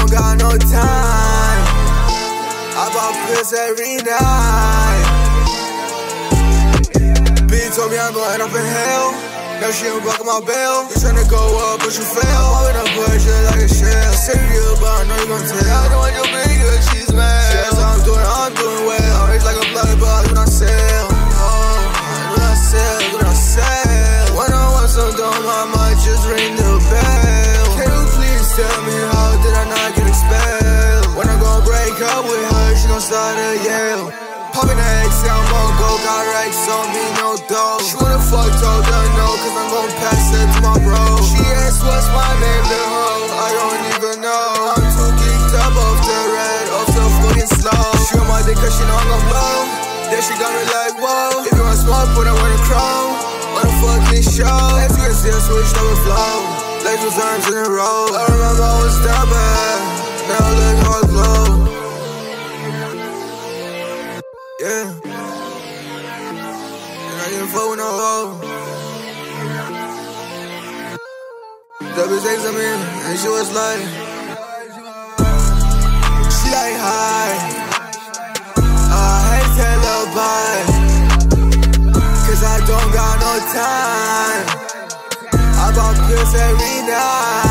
don't got no time. I bought pills every night. B told me I'm going up in hell. Now she ain't blocking my bail. You tryna go up, but you fail. I'm in a budget like a shell. Say to you, but I know you gon' tell. I know when you're big, good, she's mad. She asked how I'm doing well. I'm rich like a blood, but I do not sell. When I want some dumb, I might just ring the bell. Can you please tell me how did I not get expelled? When I'm gon' break up with her, she gon' start to yell. Poppin' the egg, say I'm on go, got racks on me, no dough. She wanna fuck, told her no, cause I'm gon' pass it to my bro. She asked what's my name, the hoe, I don't even know. I'm too geeked up off the red, off the fucking slow. She on my dick cause she know I'm gon' blow. Then she got me like, whoa. If you want smoke, put her with a crow. On a fucking show, let's get still switched up and flow. Like 2 times in a row. I remember I was that bad. Now look how I glow. Yeah. And I didn't fuck with no hoe. That bitch texted me, and she was like, she like, hi. I hate to tell her bye, cause I don't got no time. I bought pills every night.